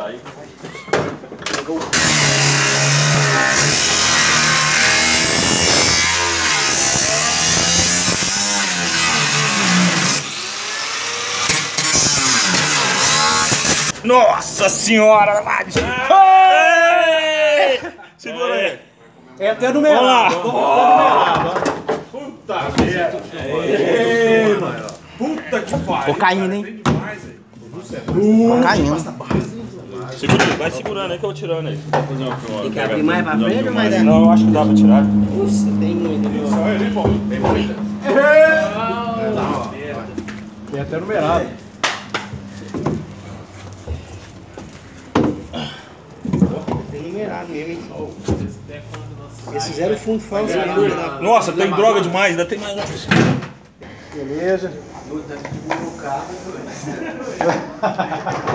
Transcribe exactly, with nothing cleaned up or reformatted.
aí. Pegou. Nossa senhora, Lade! Segura aí. É até numerado. Vamos lá. Puta merda. Puta que pariu. Tô caindo, hein? Tem demais, velho. Tô caindo. Segura aí, vai segurando aí que eu vou tirando aí. Tem que abrir mais pra frente ou mais dá? Não, eu acho que dá pra tirar. Nossa, tem muito. Viu? Só ele, pô. Tem muita. Tem até numerado. Tem numerado mesmo, hein? Esse zero fundo faz o Nossa, tem droga demais, ainda tem mais. Beleza. o carro.